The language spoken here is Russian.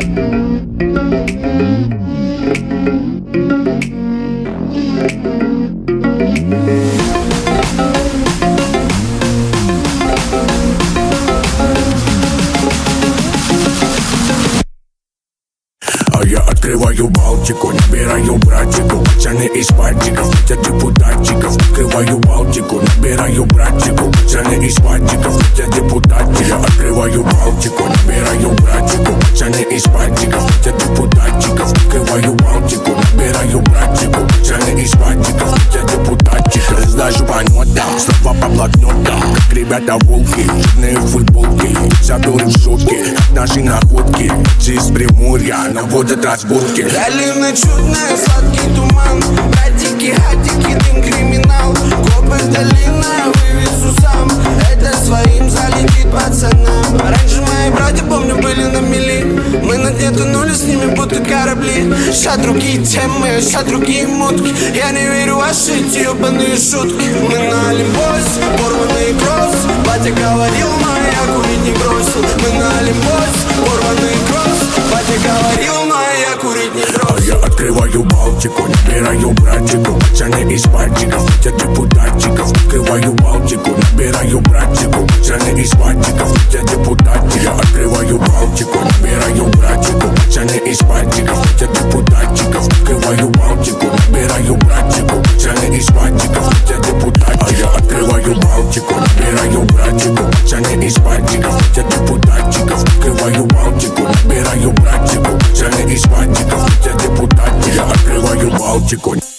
Я открываю балтику, набираю братику, пацаны из пальчиков, хотят депутатчиков. Открываю балтику, набираю братику, пацаны из пальчиков, хотят депутатчиков. Я открываю балтику, набираю братику, пацаны из пальчиков, хотят депутатчиков. Открываю балтику, набираю братику, пацаны из пальчиков, хотят депутатчиков. Разлажу по нотам, слова по блокнотам, как ребята волки, черные футболки, заберу в шутки, наши находки, из Приморья наводят разборки. Долина чудная, сладкий туман, братики, хатики, дым, криминал. Копы долина, вывезу сам, это своим залетит пацанам. Раньше мои братья, помню, были на мели, мы на дне тонули с ними, будто корабли. Ща другие темы, ща другие мутки, я не верю в ваши эти ебаные шутки. Мы на Олимпосе, порванный кросс, батя говорил, но я курить не бросил. Мы на Олимпосе, порванный кросс, батя говорил, но я курить не бросил. Я открываю балтику, набираю братику, пацаны из пальчиков, хотят депутатчиков. Открываю балтику, набираю братику, пацаны из пальчиков, хотят депутатчиков. Я открываю балтику, набираю братику, пацаны из пальчиков, хотят депутатчиков. Открываю балтику, набираю братику, пацаны из пальчиков, хотят депутатчиков. Я открываю балтику, набираю братику, пацаны из пальчиков, хотят депутатчиков. Открываю балтику, набираю братику, пацаны из пальчиков, хотят депутатчиков. Я открываю балтику.